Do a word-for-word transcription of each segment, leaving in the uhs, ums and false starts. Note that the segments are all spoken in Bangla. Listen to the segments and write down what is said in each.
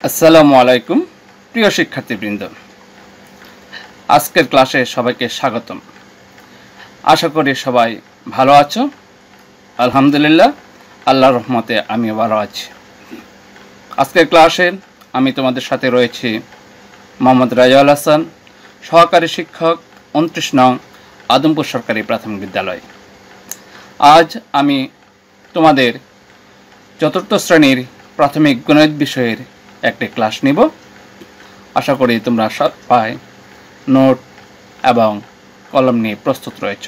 আসসালামু আলাইকুম প্রিয় শিক্ষার্থীবৃন্দ, আজকের ক্লাসে সবাইকে স্বাগতম। আশা করি সবাই ভালো আছো। আলহামদুলিল্লাহ, আল্লাহর রহমতে আমিও ভালো আছি। আজকের ক্লাসে আমি তোমাদের সাথে রয়েছি মোহাম্মদ রাজাউল হাসান, সহকারী শিক্ষক, উনত্রিশ নং আদমপুর সরকারি প্রাথমিক বিদ্যালয়। আজ আমি তোমাদের চতুর্থ শ্রেণীর প্রাথমিক গণিত বিষয়ের একটি ক্লাস নিব। আশা করি তোমরা সবাই নোট এবং কলম নিয়ে প্রস্তুত রয়েছ।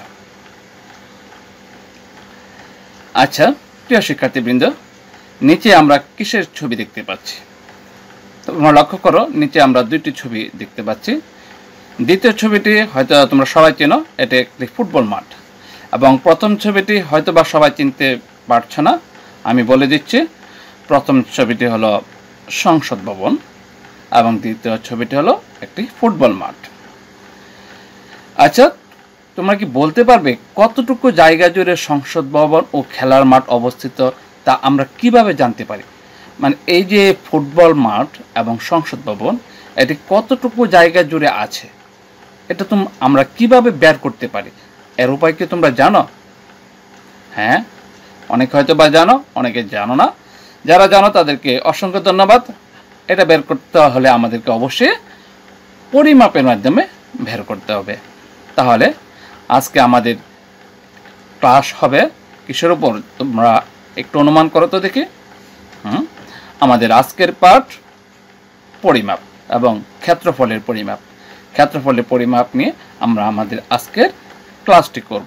আচ্ছা প্রিয় শিক্ষার্থীবৃন্দ, নিচে আমরা কিসের ছবি দেখতে পাচ্ছি? তোমরা লক্ষ্য করো, নিচে আমরা দুইটি ছবি দেখতে পাচ্ছি। দ্বিতীয় ছবিটি হয়তো তোমরা সবাই চেনো, এটি একটি ফুটবল মাঠ। এবং প্রথম ছবিটি হয়তো বা সবাই চিনতে পারছো না, আমি বলে দিচ্ছি। প্রথম ছবিটি হলো সংসদ ভবন এবং দ্বিতীয় ছবিটি হলো একটি ফুটবল মাঠ। আচ্ছা, তোমরা কি বলতে পারবে কতটুকু জায়গা জুড়ে সংসদ ভবন ও খেলার মাঠ অবস্থিত, তা আমরা কিভাবে জানতে পারি? মানে এই যে ফুটবল মাঠ এবং সংসদ ভবন, এটি কতটুকু জায়গা জুড়ে আছে, এটা তুমি আমরা কিভাবে বের করতে পারি? এর উপায় কি তোমরা জানো? হ্যাঁ, অনেকে হয়তো বা জানো, অনেকে জানো না। যারা জানো তাদেরকে অসংখ্য ধন্যবাদ। এটা বের করতে হলে আমাদেরকে অবশ্যই পরিমাপের মাধ্যমে বের করতে হবে। তাহলে আজকে আমাদের ক্লাস হবে কিসের উপর? তোমরা একটু অনুমান করো তো দেখি। হুম আমাদের আজকের পাঠ পরিমাপ এবং ক্ষেত্রফলের পরিমাপ। ক্ষেত্রফলের পরিমাপ নিয়ে আমরা আমাদের আজকের ক্লাসটি করব।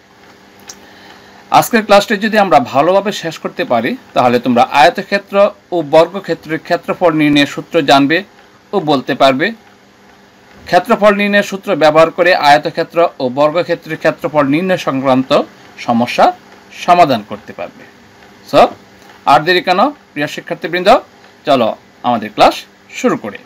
আজকের ক্লাসটি যদি আমরা ভালোভাবে শেষ করতে পারি, তাহলে তোমরা আয়তক্ষেত্র ও বর্গক্ষেত্রের ক্ষেত্রফল নির্ণয়ের সূত্র জানবে ও বলতে পারবে। ক্ষেত্রফল নির্ণয়ের সূত্র ব্যবহার করে আয়তক্ষেত্র ও বর্গক্ষেত্রের ক্ষেত্রফল নির্ণয় সংক্রান্ত সমস্যা সমাধান করতে পারবে। সো আর দেরি কেন প্রিয় শিক্ষার্থীবৃন্দ, চলো আমাদের ক্লাস শুরু করি।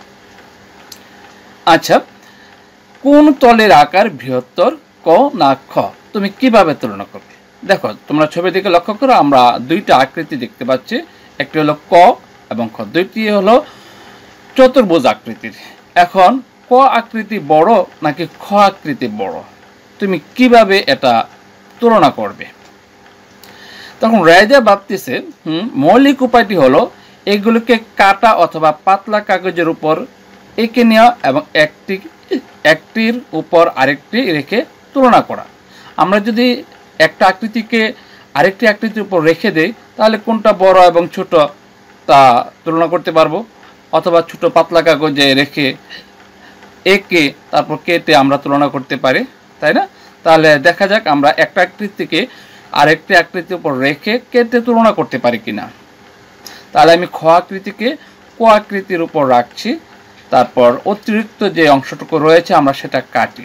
আচ্ছা, কোন তলের আকার বৃহত্তর, ক না খ? তুমি কিভাবে তুলনা করবে? দেখো, তোমরা ছবি দিকে লক্ষ্য করো, আমরা দুইটা আকৃতি দেখতে পাচ্ছি। একটি হলো ক এবং খ, দুইটি হলো চতুর্ভুজ আকৃতির। এখন ক আকৃতি বড় নাকি খ আকৃতি বড়, তুমি কিভাবে এটা তুলনা করবে? তখন রাজা ভাবতেছে, হুম মৌলিক উপায়টি হলো এগুলোকে কাটা অথবা পাতলা কাগজের উপর এঁকে নেওয়া এবং একটি একটির উপর আরেকটি রেখে তুলনা করা। আমরা যদি একটা আকৃতিকে আরেকটি আকৃতির উপর রেখে দেই, তাহলে কোনটা বড় এবং ছোট তা তুলনা করতে পারবো। অথবা ছোট পাতলা কাগজে রেখে এঁকে তারপর কেটে আমরা তুলনা করতে পারি, তাই না? তাহলে দেখা যাক আমরা একটা আকৃতিকে আরেকটি আকৃতির উপর রেখে কেটে তুলনা করতে পারি কিনা। তাহলে আমি খ আকৃতিকে ক আকৃতির উপর রাখছি, তারপর অতিরিক্ত যে অংশটুকু রয়েছে আমরা সেটা কাটি।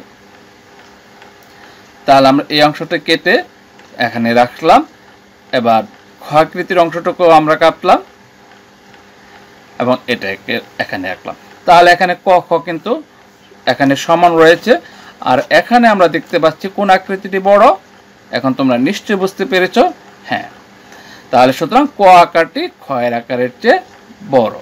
তাহলে আমরা এই অংশটা কেটে এখানে রাখলাম। এবার খ আকৃতির অংশটুকু আমরা কাটলাম এবং এটাকে এখানে রাখলাম। তাহলে এখানে ক খ কিন্তু এখানে সমান রয়েছে। আর এখানে আমরা দেখতে পাচ্ছি কোন আকৃতিটি বড়। এখন তোমরা নিশ্চয়ই বুঝতে পেরেছ। হ্যাঁ, তাহলে সুতরাং ক আকারটি খ এর আকারের চেয়ে বড়।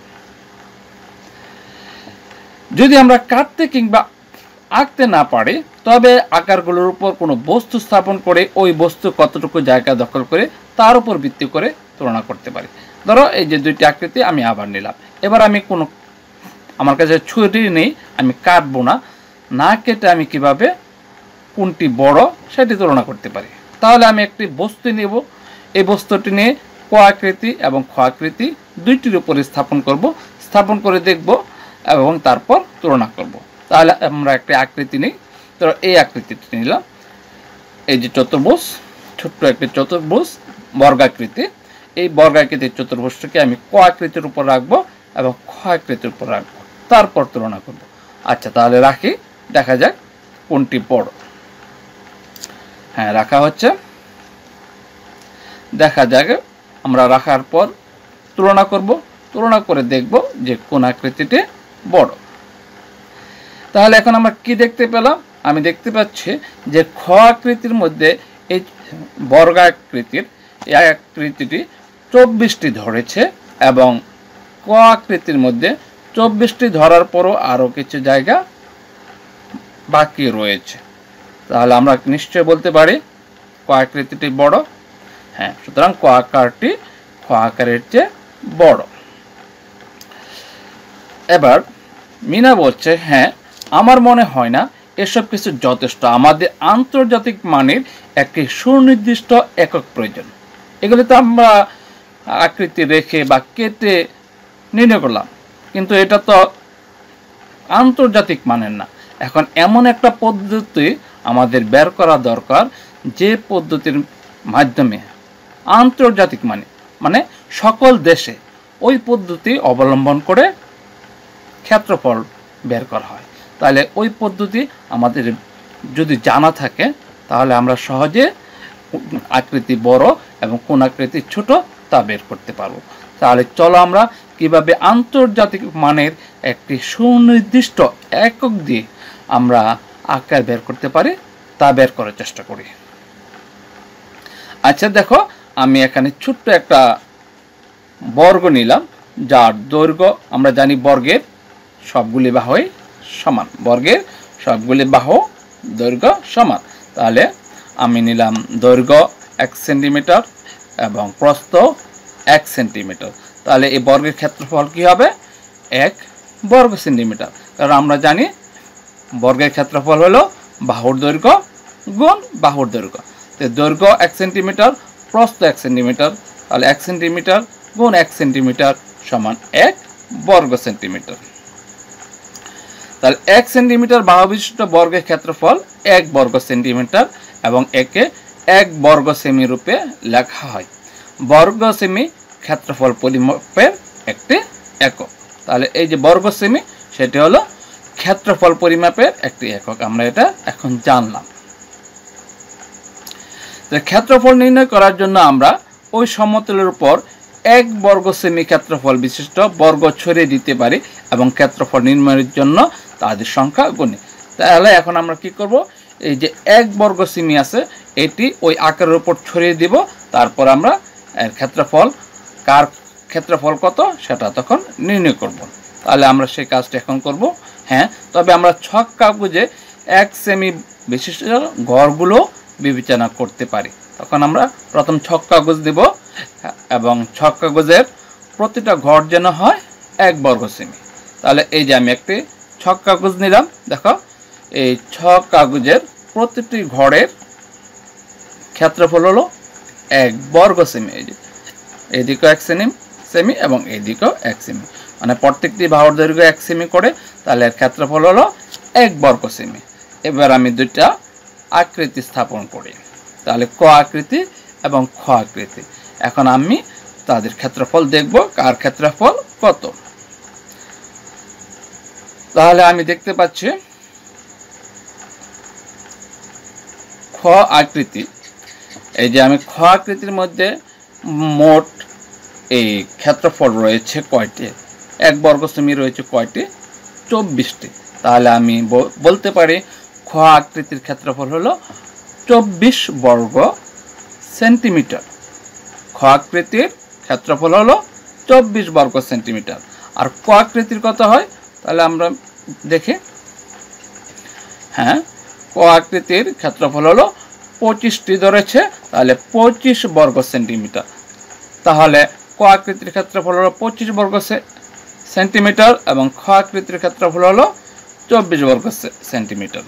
যদি আমরা কাটতে কিংবা আঁকতে না পারি, তবে আকারগুলোর উপর কোনো বস্তু স্থাপন করে ওই বস্তু কতটুকু জায়গা দখল করে তার উপর ভিত্তি করে তুলনা করতে পারি। ধরো এই যে দুইটি আকৃতি আমি আবার নিলাম। এবার আমি কোনো আমার কাছে ছুরি নেই, আমি কাটবো না। না কেটে আমি কিভাবে কোনটি বড় সেটি তুলনা করতে পারি? তাহলে আমি একটি বস্তু নেব, এই বস্তুটি নিয়ে ক আকৃতি এবং খ আকৃতি দুইটির উপরে স্থাপন করব, স্থাপন করে দেখব এবং তারপর তুলনা করব। তাহলে আমরা একটি আকৃতি নিই। তো এই আকৃতিটি নিলাম, এই যে চতুর্ভুজ, ছোট্ট একটি চতুর্ভুজ বর্গাকৃতি। এই বর্গাকৃতির চতুর্ভুজটাকে আমি ক আকৃতির উপর রাখবো এবং খ আকৃতির উপর রাখবো, তারপর তুলনা করব। আচ্ছা, তাহলে রাখি, দেখা যাক কোনটি বড়। হ্যাঁ, রাখা হচ্ছে। দেখা যাক, আমরা রাখার পর তুলনা করব, তুলনা করে দেখব যে কোন আকৃতিটি বড়। তাহলে এখন আমরা কি দেখতে পেলাম? আমি দেখতে পাচ্ছি যে খ আকৃতির মধ্যে এই বর্গাকৃতির এই আকৃতিটি চব্বিশটি ধরেছে এবং খ ক আকৃতির মধ্যে চব্বিশটি ধরার পরও আরও কিছু জায়গা বাকি রয়েছে, তাহলে আমরা নিশ্চয় বলতে পারি ক আকৃতিটি বড়। হ্যাঁ, সুতরাং ক আকারটি খ আকারের চেয়ে বড়। এবার মিনা বলছে, হ্যাঁ আমার মনে হয় না এসব কিছু যথেষ্ট, আমাদের আন্তর্জাতিক মানের একটি সুনির্দিষ্ট একক প্রয়োজন। এগুলি তো আমরা আকৃতি রেখে বা কেটে নির্ণয় করলাম, কিন্তু এটা তো আন্তর্জাতিক মানের না। এখন এমন একটা পদ্ধতি আমাদের বের করা দরকার যে পদ্ধতির মাধ্যমে আন্তর্জাতিক মানে মানে সকল দেশে ওই পদ্ধতি অবলম্বন করে ক্ষেত্রফল বের করা হয়। তাহলে ওই পদ্ধতি আমাদের যদি জানা থাকে তাহলে আমরা সহজে আকৃতি বড় এবং কোন আকৃতি ছোট তা বের করতে পারবো। তাহলে চলো আমরা কিভাবে আন্তর্জাতিক মানের একটি সুনির্দিষ্ট একক দিয়ে আমরা আকার বের করতে পারি তা বের করার চেষ্টা করি। আচ্ছা দেখো, আমি এখানে ছোট্ট একটা বর্গ নিলাম, যার দৈর্ঘ্য আমরা জানি বর্গের সবগুলি বাহুই সমান, বর্গের সবগুলি বাহু দৈর্ঘ্য সমান। তাহলে আমি নিলাম দৈর্ঘ্য এক সেন্টিমিটার এবং প্রস্থ এক সেন্টিমিটার। তাহলে এই বর্গের ক্ষেত্রফল কি হবে? এক বর্গ সেন্টিমিটার। কারণ আমরা জানি বর্গের ক্ষেত্রফল হলো বাহুর দৈর্ঘ্য গুণ বাহুর দৈর্ঘ্য। তো দৈর্ঘ্য এক সেন্টিমিটার, প্রস্থ এক সেন্টিমিটার, তাহলে এক সেন্টিমিটার গুণ এক সেন্টিমিটার সমান এক বর্গ সেন্টিমিটার। তাহলে এক সেন্টিমিটার বাহু বিশিষ্ট বর্গের ক্ষেত্রফল এক বর্গ সেন্টিমিটার এবং একে এক বর্গ সেমি রূপে লেখা হয়। বর্গ সেমি ক্ষেত্রফল পরিমাপের একটি একক। তাহলে এই যে বর্গ সেমি সেটি হলো ক্ষেত্রফল পরিমাপের একটি একক, আমরা এটা এখন জানলাম। তো ক্ষেত্রফল নির্ণয় করার জন্য আমরা ওই সমতলের উপর এক বর্গ সেমি ক্ষেত্রফল বিশিষ্ট বর্গ ছড়িয়ে দিতে পারি এবং ক্ষেত্রফল নির্ণয়ের জন্য তাদের সংখ্যা গুণি। তাহলে এখন আমরা কি করব, এই যে এক বর্গ সেমি আছে এটি ওই আকারের উপর ছড়িয়ে দিব, তারপর আমরা এর ক্ষেত্রফল কার ক্ষেত্রফল কত সেটা তখন নির্ণয় করব। তাহলে আমরা সেই কাজটা এখন করব। হ্যাঁ, তবে আমরা ছক কাগজে এক সেমি বিশিষ্ট ঘরগুলো বিবেচনা করতে পারি। তখন আমরা প্রথম ছক কাগজ দেব এবং ছক কাগজের প্রতিটা ঘর যেন হয় এক বর্গ সেমি। তাহলে এই যে আমি একটি ছক কাগজ নিলাম, দেখো এই ছক কাগজের প্রতিটি ঘরের ক্ষেত্রফল হলো এক বর্গ সেমি। এই যে এইদিকেও এক সেমি সেমি এবং এইদিকেও এক সেমি, মানে প্রত্যেকটি বাহুর দৈর্ঘ্য এক সেমি করে, তাহলে এর ক্ষেত্রফল হলো এক বর্গ সেমি। এবার আমি দুইটা আকৃতি স্থাপন করি, তাহলে ক আকৃতি এবং খ আকৃতি। এখন আমি তাদের ক্ষেত্রফল দেখব কার ক্ষেত্রফল কত। তাহলে আমি দেখতে পাচ্ছি খ আকৃতি, এই যে আমি খ আকৃতির মধ্যে মোট এই ক্ষেত্রফল রয়েছে কয়টি? এক বর্গ সেমি রয়েছে কয়টি? চব্বিশটি। তাহলে আমি বলতে পারি খ আকৃতির ক্ষেত্রফল হলো চব্বিশ বর্গ সেন্টিমিটার। খ আকৃতির ক্ষেত্রফল হলো চব্বিশ বর্গ সেন্টিমিটার। আর ক আকৃতির কত হয়? তাহলে আমরা দেখি। হ্যাঁ, ক আকৃতির ক্ষেত্রফল হলো পঁচিশটি ধরেছে, তাহলে পঁচিশ বর্গ সেন্টিমিটার। তাহলে ক আকৃতির ক্ষেত্রফল হলো পঁচিশ বর্গ সেন্টিমিটার এবং খ আকৃতির ক্ষেত্রফল হলো চব্বিশ বর্গ সেন্টিমিটার।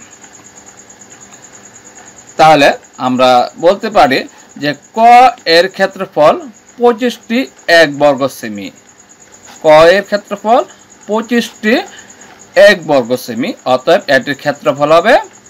তাহলে আমরা বলতে পারি যে ক এর ক্ষেত্রফল পঁচিশটি এক বর্গ সেমি। ক এর ক্ষেত্রফল পঁচিশটি এক বর্গ সেমি, অতএব এটির ক্ষেত্রফল হবে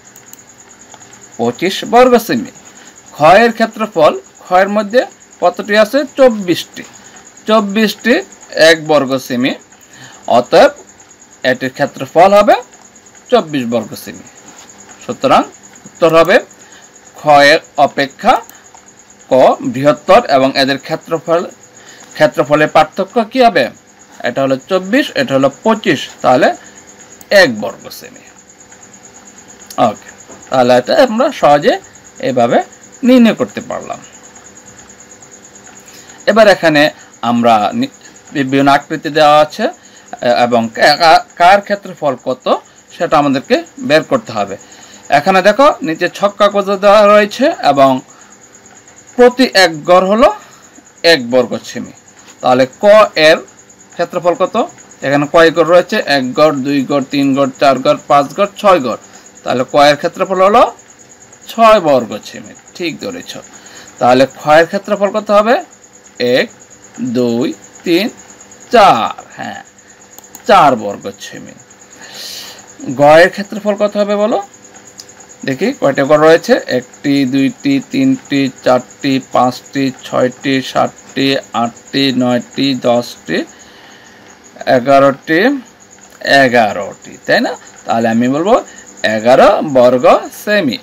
পঁচিশ বর্গ সেমি। খ এর ক্ষেত্রফল, খ এর মধ্যে কতটি আছে? চব্বিশটি। চব্বিশটি এক বর্গ সেমি, অতএব এটির ক্ষেত্রফল হবে চব্বিশ বর্গ সেমি। সুতরাং উত্তর হবে খ এর অপেক্ষা ক বৃহত্তর এবং এদের ক্ষেত্রফল ক্ষেত্রফলের পার্থক্য কি হবে? এটা হলো চব্বিশ, এটা হলো পঁচিশ, তাহলে এক বর্গ সেমি। ওকে, তাহলে এটা আমরা সহজে এভাবে নির্ণয় করতে পারলাম। এবার এখানে আমরা বিভিন্ন আকৃতি দেওয়া আছে এবং কার ক্ষেত্রফল কত সেটা আমাদেরকে বের করতে হবে। এখানে দেখো নিচে ছক কাগজ দেওয়া রয়েছে এবং প্রতি এক গড় হলো এক বর্গ সেমি। তাহলে ক এর ক্ষেত্রফল কত? এখানে কয় গড় রয়েছে? এক গড়, দুই গড়, তিন গড়, চার গড়, পাঁচ গড়, ছয় গড়। তাহলে ক এর ক্ষেত্রফল হলো ছয় বর্গ সেমি। ঠিক ধরেছ। তাহলে খ এর ক্ষেত্রফল কত হবে? এক, দুই, তিন, চার। হ্যাঁ, চার বর্গ সেমি। গ এর ক্ষেত্রফল কত হবে বলো দেখি? কয়টা গড় রয়েছে? একটি, দুইটি, তিনটি, চারটি, পাঁচটি, ছয়টি, সাতটি, আটটি, নয়টি, দশটি, এগারোটি, এগারোটি, তাই না? তাহলে আমি বলবো এগারো বর্গ সেমি।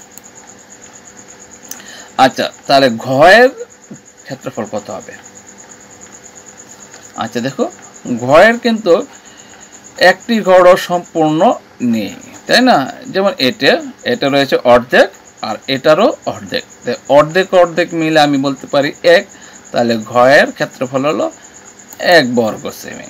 আচ্ছা, তাহলে ঘ এর ক্ষেত্রফল কত হবে? আচ্ছা দেখো, ঘ এর কিন্তু একটি গড় সম্পূর্ণ নেই, তাই না? যেমন এটা এটা রয়েছে অর্ধেক আর এটারও অর্ধেক, অর্ধেক অর্ধেক মিলে আমি বলতে পারি এক। তাহলে ঘ এর ক্ষেত্রফল হলো এক বর্গ সেমি।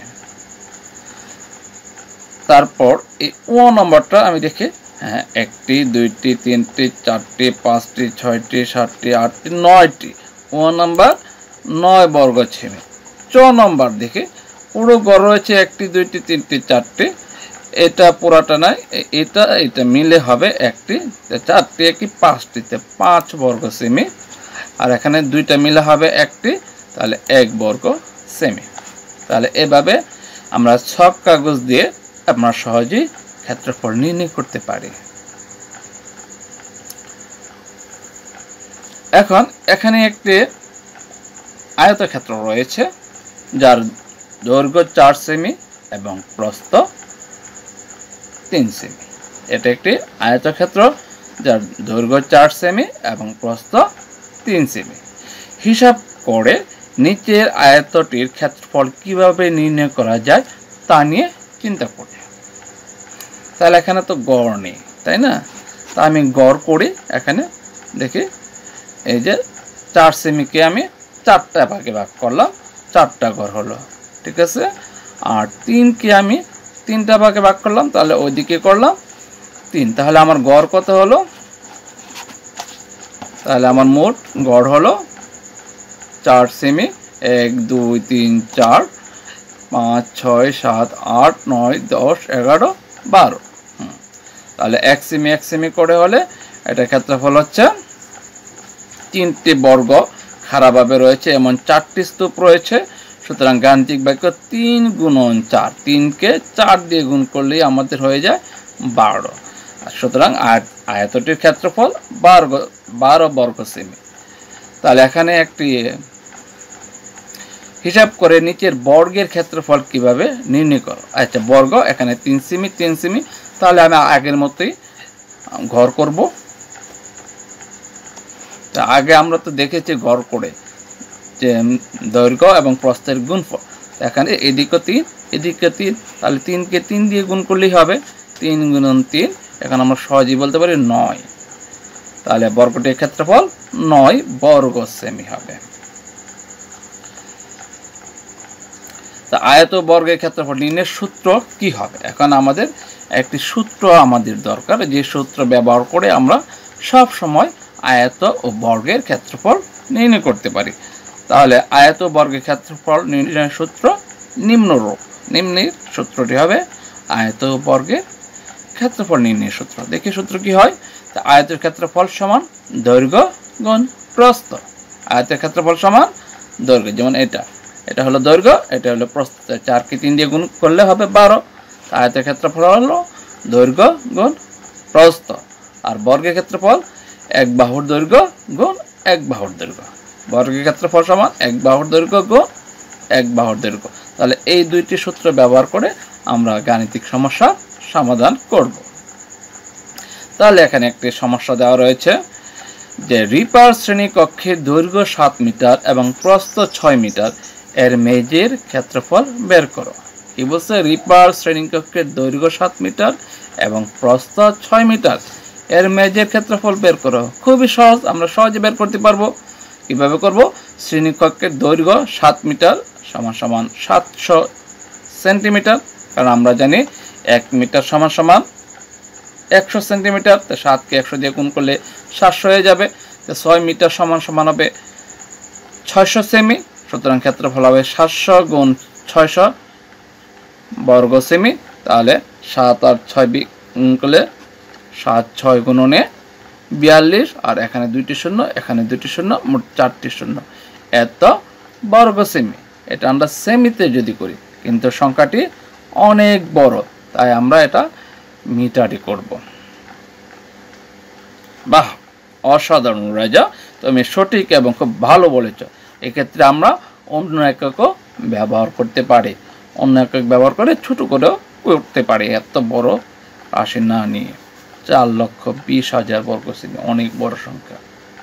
তারপর এই ও নম্বরটা আমি দেখি। হ্যাঁ, একটি, দুইটি, তিনটি, চারটি, পাঁচটি, ছয়টি, সাতটি, আটটি, নয়টি। ও নম্বর নয় বর্গ সেমি। চ নম্বর দেখি, পুরো গড় রয়েছে একটি, দুইটি, তিনটি, চারটি। এটা পুরাটা নাই, এটা এটা মিলে হবে একটি, চারটি একটি পাঁচটিতে পাঁচ বর্গ সেমি। আর এখানে দুইটা মিলে হবে একটি, তাহলে এক বর্গ সেমি। তাহলে এভাবে আমরা ছক কাগজ দিয়ে আমরা সহজেই ক্ষেত্রফল নির্ণয় করতে পারি। এখন এখানে একটি আয়তক্ষেত্র রয়েছে যার দৈর্ঘ্য চার সেমি এবং প্রস্থ তিন সেমি। এটা একটি আয়তক্ষেত্র যার দৈর্ঘ্য চার সেমি এবং প্রস্থ তিন সেমি। হিসাব করে নিচের আয়তটির ক্ষেত্রফল কিভাবে নির্ণয় করা যায় তা নিয়ে চিন্তা করি। তাহলে এখানে তো গড় নেই, তাই না? তা আমি গড় করি। এখানে দেখি, এই যে চার সেমিকে আমি চারটা ভাগে ভাগ করলাম, চারটা গড় হলো, ঠিক আছে। আর তিনকে আমি তিনটা ভাগে ভাগ করলাম, তাহলে ওইদিকে করলাম তিন। তাহলে আমার গড় কত হলো? তাহলে আমার মোট গড় হলো চার সেমি। এক, দুই, তিন, চার, পাঁচ, ছয়, সাত, আট, নয়, দশ, এগারো, বারো। তাহলে এক সেমি এক সেমি করে হলে এটা ক্ষেত্রফল হচ্ছে তিনটি বর্গ খাড়াভাবে রয়েছে, এমন চারটি স্তূপ রয়েছে। সুতরাং গাণিতিক বাক্য তিন গুণন চার, তিনকে চার দিয়ে গুণ করলেই আমাদের হয়ে যায় বারো। সুতরাং আয়তটির ক্ষেত্রফল বারো বারো বর্গ সেমি। তাহলে এখানে একটি হিসাব করে নিচের বর্গের ক্ষেত্রফল কিভাবে নির্ণয় করো। আচ্ছা, বর্গ এখানে তিন সেমি তিন সেমি। তাহলে আমি আগের মতোই ঘর করব। আগে আমরা তো দেখেছি ঘর করে যে দৈর্ঘ্য এবং প্রস্থের গুণফল। এখানে এদিকে তিন এদিকে তিন, তাহলে তিনকে তিন দিয়ে গুণ করলেই হবে তিন গুণন তিন। এখানে আমরা সহজেই বলতে পারি নয়। তাহলে বর্গটির ক্ষেত্রফল নয় বর্গ সেমি হবে। তা আয়ত বর্গের ক্ষেত্রফল নির্ণয়ের সূত্র কি হবে? এখন আমাদের একটি সূত্র আমাদের দরকার, যে সূত্র ব্যবহার করে আমরা সব সময় আয়ত ও বর্গের ক্ষেত্রফল নির্ণয় করতে পারি। তাহলে আয়ত বর্গের ক্ষেত্রফল নির্ণয়ের সূত্র নিম্নরূপ। নিম্নের সূত্রটি হবে আয়ত বর্গের ক্ষেত্রফল নির্ণয়ের সূত্র। দেখি সূত্র কি হয়। তা আয়তের ক্ষেত্রফল সমান দৈর্ঘ্য গুণ প্রস্থ। আয়তের ক্ষেত্রফল সমান দৈর্ঘ্য, যেমন এটা এটা হলো দৈর্ঘ্য, এটা হলো প্রস্থ। চারকে তিন দিয়ে গুণ করলে হবে বারো। আয়তের ক্ষেত্রফল হলো দৈর্ঘ্য গুণ প্রস্থ। আর বর্গের ক্ষেত্রফল এক বাহুর দৈর্ঘ্য গুণ এক বাহুর দৈর্ঘ্য। বর্গের ক্ষেত্রফল সমান এক বাহুর দৈর্ঘ্য গুণ এক বাহুর দৈর্ঘ্য। তাহলে এই দুইটি সূত্র ব্যবহার করে আমরা গাণিতিক সমস্যার সমাধান করব। তাহলে এখানে একটি সমস্যা দেওয়া রয়েছে যে রিপার শ্রেণীকক্ষের দৈর্ঘ্য সাত মিটার এবং প্রস্থ ছয় মিটার, এর মেঝের ক্ষেত্রফল বের করো। কি বলছে? রিপার শ্রেণীকক্ষের দৈর্ঘ্য সাত মিটার এবং প্রস্থ ছয় মিটার, এর মেঝের ক্ষেত্রফল বের করো। খুবই সহজ, আমরা সহজে বের করতে পারবো। কিভাবে করব? শ্রেণীকক্ষের দৈর্ঘ্য সাত মিটার, সমান সমান সাতশো সেন্টিমিটার, কারণ আমরা জানি এক মিটার সমান সমান একশো সেন্টিমিটার। তো সাতকে একশো দিয়ে গুণ করলে সাতশো হয়ে যাবে। তো ছয় মিটার সমান সমান হবে ছয়শো সেমি, সুতরাং ক্ষেত্রফল হবে সাতশো গুণ ছয়শো বর্গ সেমি। তাহলে সাত আর ছয় গুণ করলে সাত ছয় গুণনে বিয়াল্লিশ, আর এখানে দুইটি শূন্য, এখানে দুইটি শূন্য, মোট চারটি শূন্য, এত বর্গ সেমি। এটা আমরা সেমিতে যদি করি, কিন্তু সংখ্যাটি অনেক বড়, তাই আমরা এটা মিটারে করব। বাহ, অসাধারণ রাজা, তুমি সঠিক এবং খুব ভালো বলেছ। এক্ষেত্রে আমরা অন্য এককও ব্যবহার করতে পারি, অন্য একক ব্যবহার করে ছোট করেও করতে পারি, এত বড় রাশি না নিয়ে। চার লক্ষ বিশ হাজার বর্গ সেমি অনেক বড় সংখ্যা।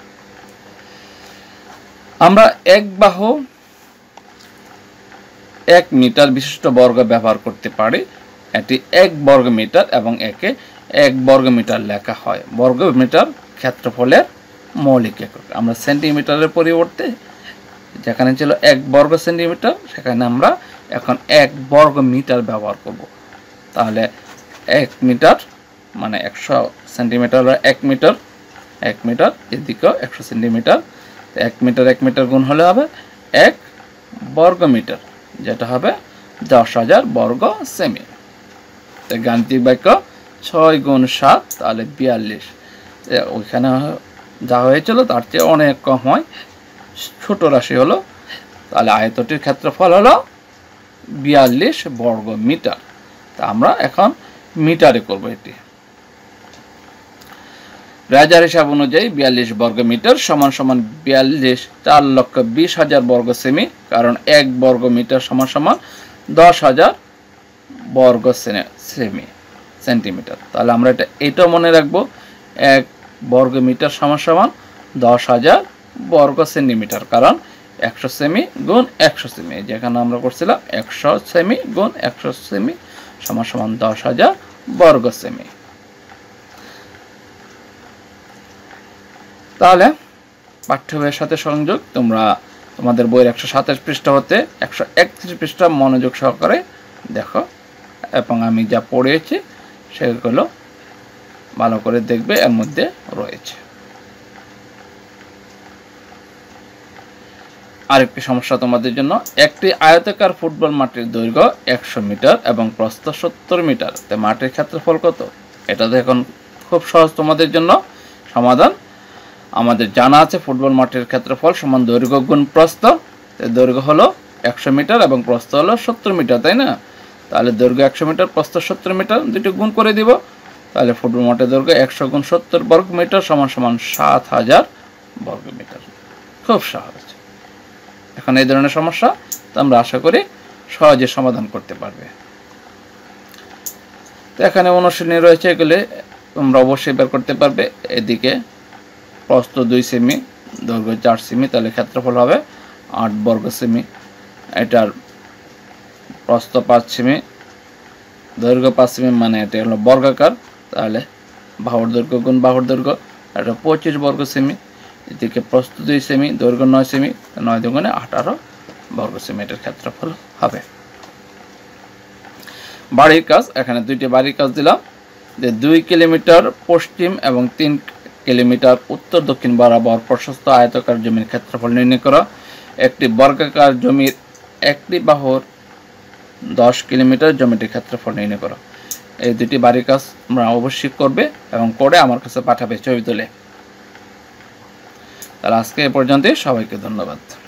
আমরা এক বাহু এক মিটার বিশিষ্ট বর্গ ব্যবহার করতে পারি। এটি এক বর্গ মিটার এবং একে এক বর্গ মিটার লেখা হয়। বর্গ মিটার ক্ষেত্রফলের মৌলিক একক। আমরা সেন্টিমিটারের পরিবর্তে যেখানে ছিল এক বর্গ সেন্টিমিটার, সেখানে আমরা এখন এক বর্গ মিটার ব্যবহার করব। তাহলে এক মিটার মানে একশো সেন্টিমিটার এক মিটার, এক মিটার এদিকেও একশো সেন্টিমিটার, এক মিটার এক মিটার গুণ হলে হবে এক বর্গ মিটার, যেটা হবে দশ হাজার বর্গ সেমি। তো গাণিতিক বাক্য ছয় গুণ সাত, তাহলে বিয়াল্লিশ। ওইখানে যা হয়েছিল তার চেয়ে অনেক কম হয়, ছোট রাশি হলো। তাহলে আয়তটির ক্ষেত্রফল হলো বিয়াল্লিশ বর্গ মিটার। তা আমরা এখন মিটারে করব। এটি রাজার হিসাব অনুযায়ী বিয়াল্লিশ বর্গ মিটার সমান সমান বিয়াল্লিশ চার লক্ষ বিশ হাজার বর্গ সেমি, কারণ এক বর্গ মিটার সমান সমান দশ হাজার বর্গ সেমি সেন্টিমিটার। তাহলে আমরা এটা এটাও মনে রাখবো, এক বর্গ মিটার সমান সমান দশ হাজার বর্গ সেন্টিমিটার, কারণ একশো সেমি গুণ একশো সেমি, যেখানে আমরা করছিলাম একশো সেমি গুণ একশো সেমি সমান সমান দশ হাজার বর্গ সেমি। তাহলে পাঠ্য বইয়ের সাথে সংযোগ তোমরা তোমাদের বইয়ের একশো সাতাশ পৃষ্ঠা হতে একশো একত্রিশ পৃষ্ঠা মনোযোগ সহকারে দেখো, এবং আমি যা পড়েছি সেগুলো ভালো করে দেখবে, এর মধ্যে রয়েছে। আরেকটি সমস্যা তোমাদের জন্য, একটি আয়তাকার ফুটবল মাঠের দৈর্ঘ্য একশো মিটার এবং প্রস্থ সত্তর মিটার, তো মাঠের ক্ষেত্রফল কত? এটা এখন খুব সহজ তোমাদের জন্য সমাধান। আমাদের জানা আছে ফুটবল মাঠের ক্ষেত্রফল সমান দৈর্ঘ্য গুণ প্রস্থ। দৈর্ঘ্য হলো একশো মিটার এবং প্রস্থ হলো সত্তর মিটার, তাই না? তাহলে দৈর্ঘ্য একশো মিটার, প্রস্থ সত্তর মিটার, দুটো গুণ করে দিব। তাহলে ফুটবল মাঠের দৈর্ঘ্য একশো গুণ সত্তর বর্গ মিটার সমান সমান সাত হাজার বর্গ মিটার। খুব সহজ। এখন এই ধরনের সমস্যা তোমরা আশা করি সহজে সমাধান করতে পারবে। তো এখানে অনুশীলনী রয়েছে, এগুলি তোমরা অবশ্যই বের করতে পারবে। এদিকে প্রস্থ দুই সেমি, দৈর্ঘ্য চার সেমি, তাহলে ক্ষেত্রফল হবে আট বর্গ সেমি। এটার প্রস্থ পাঁচ সেমি, দৈর্ঘ্য পাঁচ সেমি, মানে এটা হলো বর্গাকার, তাহলে বাহুর দৈর্ঘ্য গুণ বাহুর দৈর্ঘ্য, এটা পঁচিশ বর্গ সেমি। এদিকে প্রস্থ দুই সেমি, দৈর্ঘ্য নয় সেমি, নয় দুগুণে আঠারো বর্গ সেমি এটার ক্ষেত্রফল হবে। বাড়ির কাজ, এখানে দুইটি বাড়ির কাজ দিলাম, যে দুই কিলোমিটার পশ্চিম এবং তিন কিলোমিটার উত্তর দক্ষিণ বরাবর প্রশস্ত আয়তাকার জমির ক্ষেত্রফল নির্ণয় করা। একটি বর্গাকার জমির একটি বাহুর দশ কিলোমিটার জমিটির ক্ষেত্রফল নির্ণয় করা। এই দুটি বাড়ির কাজ আমরা অবশ্যই করবে এবং করে আমার কাছে পাঠাবে ছবি তুলে। তাহলে আজকে এ পর্যন্তই, সবাইকে ধন্যবাদ।